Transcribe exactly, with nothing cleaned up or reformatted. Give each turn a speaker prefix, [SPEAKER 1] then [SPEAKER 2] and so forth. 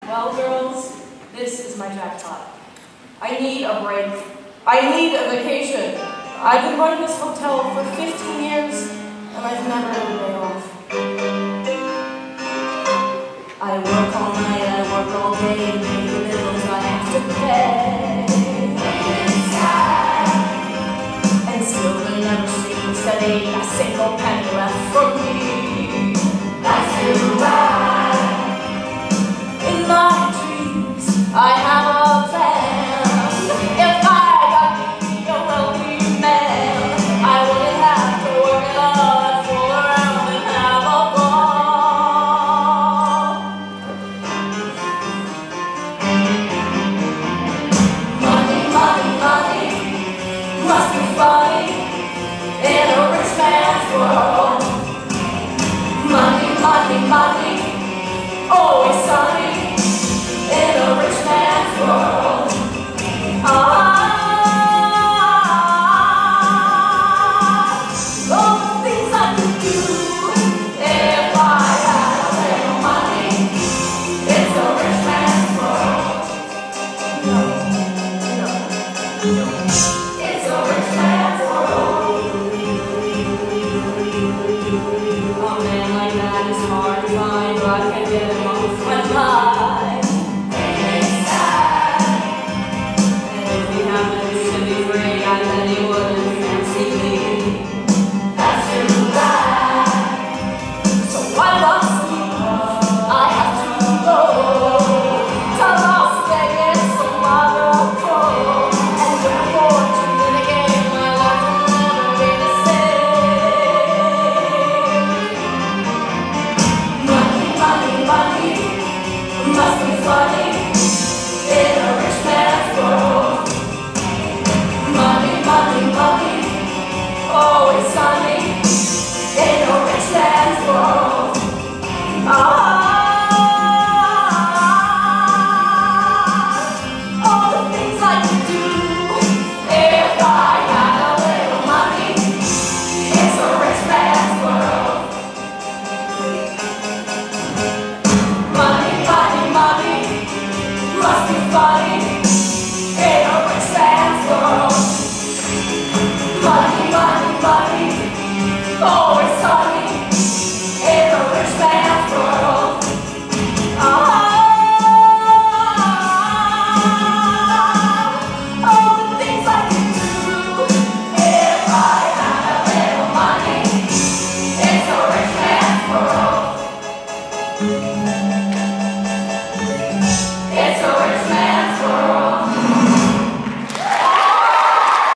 [SPEAKER 1] Well, girls, this is my jackpot. I need a break. I need a vacation. I've been running this hotel for fifteen years, and I've never had a day off. I work all night, I work all day, and pay the bills I have to pay. And still there never seems to be a single penny left for me. That's too bad. In my dreams, I have a plan. If I got me a wealthy man, I wouldn't have to work at all. I'd fool around and have a ball. Money, money, money must be funny in a rich man's world. Money, money, money, always sunny in a rich man's world. Ah, all the things I could do if I had a little money. It's a rich man's world. No, no, no. It's a rich man's world. A man like that is hard to find, but I can get him off my mind. It's sad. And if he happened to be free, I bet he wouldn't fancy me. That's too bad. So I must leave. I have to go to Las Vegas or Monaco. And with a fortune in the game, my life will never be the same. Money, money, money must be funny